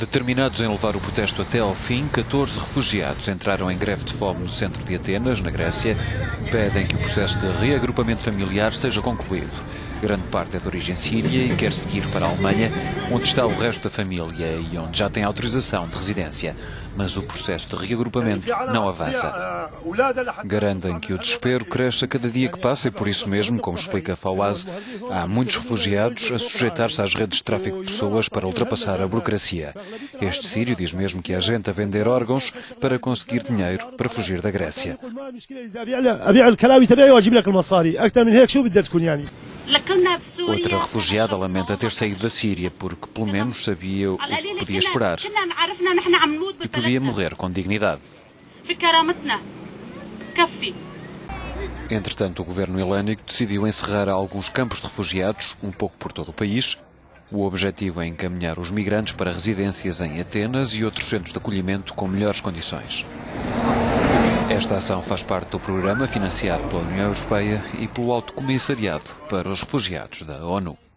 Determinados em levar o protesto até ao fim, 14 refugiados entraram em greve de fome no centro de Atenas, na Grécia. Pedem que o processo de reagrupamento familiar seja concluído. Grande parte é de origem síria e quer seguir para a Alemanha, onde está o resto da família e onde já tem autorização de residência. Mas o processo de reagrupamento não avança. Garantem que o desespero cresce a cada dia que passa e por isso mesmo, como explica Fawaz, há muitos refugiados a sujeitar-se às redes de tráfico de pessoas para ultrapassar a burocracia. Este sírio diz mesmo que há gente a vender órgãos para conseguir dinheiro para fugir da Grécia. Outra refugiada lamenta ter saído da Síria porque, pelo menos, sabia o que podia esperar e podia morrer com dignidade. Entretanto, o governo helênico decidiu encerrar alguns campos de refugiados, um pouco por todo o país. O objetivo é encaminhar os migrantes para residências em Atenas e outros centros de acolhimento com melhores condições. Esta ação faz parte do programa financiado pela União Europeia e pelo Alto Comissariado para os Refugiados da ONU.